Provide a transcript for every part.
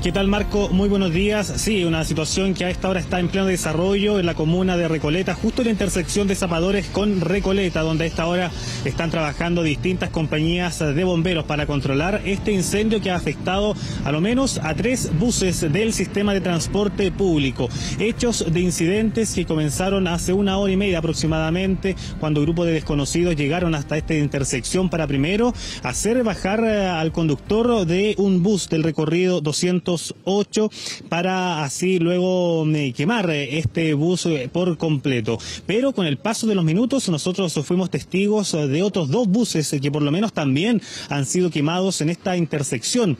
¿Qué tal, Marco? Muy buenos días. Sí, una situación que a esta hora está en pleno desarrollo en la comuna de Recoleta, justo en la intersección de Zapadores con Recoleta, donde a esta hora están trabajando distintas compañías de bomberos para controlar este incendio que ha afectado a lo menos a 3 buses del sistema de transporte público. Hechos de incidentes que comenzaron hace 1 hora y media aproximadamente, cuando un grupo de desconocidos llegaron hasta esta intersección para primero hacer bajar al conductor de un bus del recorrido 208 para así luego quemar este bus por completo. Pero con el paso de los minutos nosotros fuimos testigos de otros 2 buses que por lo menos también han sido quemados en esta intersección.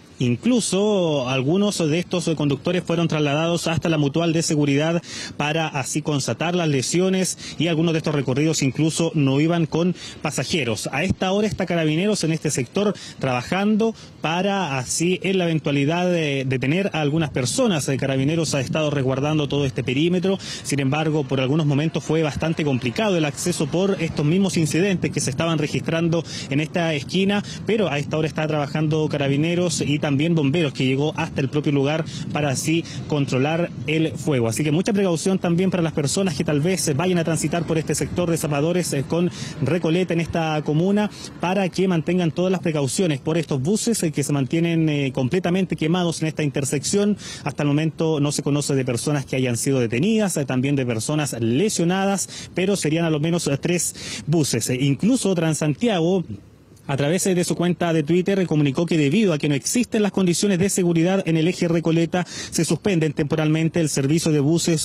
Incluso algunos de estos conductores fueron trasladados hasta la mutual de seguridad para así constatar las lesiones, y algunos de estos recorridos incluso no iban con pasajeros. A esta hora está Carabineros en este sector trabajando para así, en la eventualidad de detener a algunas personas. Carabineros ha estado resguardando todo este perímetro. Sin embargo, por algunos momentos fue bastante complicado el acceso por estos mismos incidentes que se estaban registrando en esta esquina, pero a esta hora está trabajando Carabineros y también bomberos, que llegó hasta el propio lugar para así controlar el fuego. Así que mucha precaución también para las personas que tal vez vayan a transitar por este sector de Zapadores con Recoleta en esta comuna, para que mantengan todas las precauciones por estos buses que se mantienen completamente quemados en esta intersección. Hasta el momento no se conoce de personas que hayan sido detenidas, también de personas lesionadas, pero serían a lo menos 3 buses. Incluso Transantiago, a través de su cuenta de Twitter, comunicó que debido a que no existen las condiciones de seguridad en el eje Recoleta, se suspenden temporalmente el servicio de buses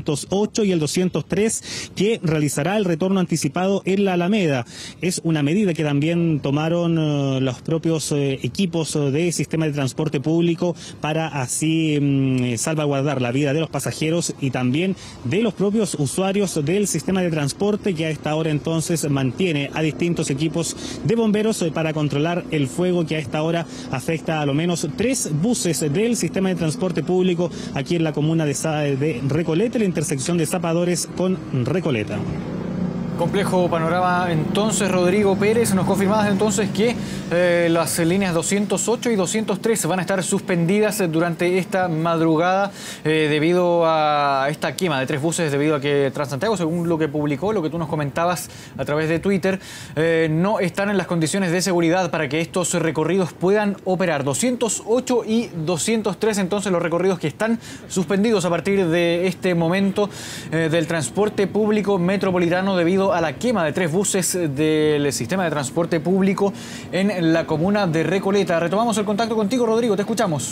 208 y el 203, que realizará el retorno anticipado en la Alameda. Es una medida que también tomaron los propios equipos de sistema de transporte público para así salvaguardar la vida de los pasajeros y también de los propios usuarios del sistema de transporte, que a esta hora entonces mantiene a distintos equipos de bomberos para controlar el fuego que a esta hora afecta a lo menos 3 buses del sistema de transporte público aquí en la comuna de Recoleta, la intersección de Zapadores con Recoleta. Complejo panorama entonces, Rodrigo Pérez. Nos confirmabas entonces que las líneas 208 y 203 van a estar suspendidas durante esta madrugada debido a esta quema de 3 buses, debido a que Transantiago, según lo que publicó, lo que tú nos comentabas a través de Twitter, no están en las condiciones de seguridad para que estos recorridos puedan operar. 208 y 203 entonces los recorridos que están suspendidos a partir de este momento del transporte público metropolitano, debido a la quema de 3 buses del sistema de transporte público en la comuna de Recoleta. Retomamos el contacto contigo, Rodrigo, te escuchamos.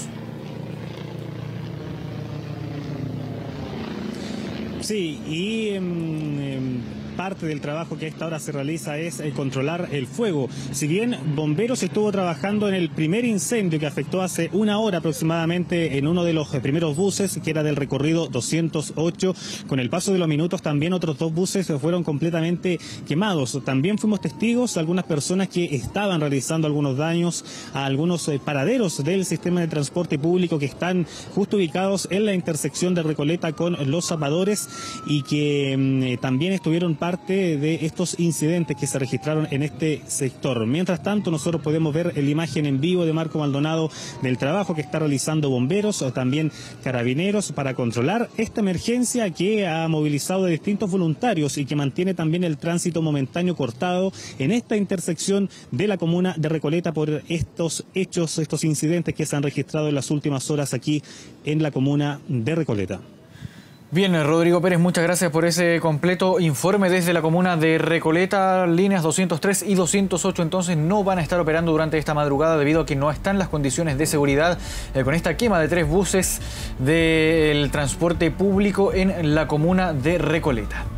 Sí, y parte del trabajo que a esta hora se realiza es controlar el fuego. Si bien Bomberos estuvo trabajando en el primer incendio que afectó hace 1 hora aproximadamente en uno de los primeros buses, que era del recorrido 208, con el paso de los minutos también otros 2 buses fueron completamente quemados. También fuimos testigos de algunas personas que estaban realizando algunos daños a algunos paraderos del sistema de transporte público que están justo ubicados en la intersección de Recoleta con Los Zapadores, y que también estuvieron parte de estos incidentes que se registraron en este sector. Mientras tanto, nosotros podemos ver la imagen en vivo de Marco Maldonado del trabajo que está realizando Bomberos, o también Carabineros, para controlar esta emergencia que ha movilizado de distintos voluntarios y que mantiene también el tránsito momentáneo cortado en esta intersección de la comuna de Recoleta por estos hechos, estos incidentes que se han registrado en las últimas horas aquí en la comuna de Recoleta. Bien, Rodrigo Pérez, muchas gracias por ese completo informe desde la comuna de Recoleta. Líneas 203 y 208 entonces no van a estar operando durante esta madrugada debido a que no están las condiciones de seguridad con esta quema de 3 buses del transporte público en la comuna de Recoleta.